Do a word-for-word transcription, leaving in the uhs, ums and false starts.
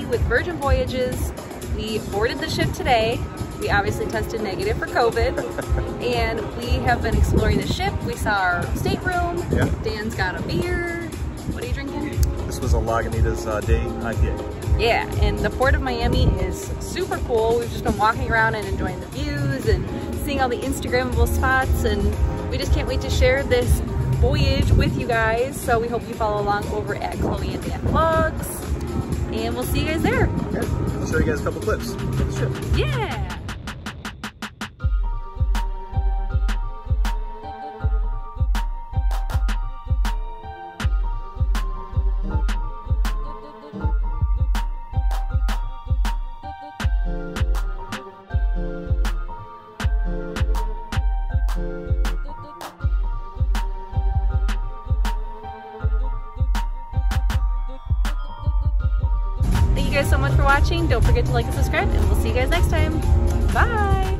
with Virgin Voyages. We boarded the ship today. We obviously tested negative for COVID, and we have been exploring the ship. We saw our stateroom. Yeah. Dan's got a beer. What are you drinking? This was a Lagunitas uh, Day I P A. Yeah, and the Port of Miami is super cool. We've just been walking around and enjoying the views and seeing all the Instagrammable spots, and we just can't wait to share this voyage with you guys. So we hope you follow along over at Chloe and Dan Vlogs, and we'll see you guys there. Yeah. I'll show you guys a couple clips of the ship. Yeah! Thank you guys so much for watching. Don't forget to like and subscribe, and we'll see you guys next time. Bye!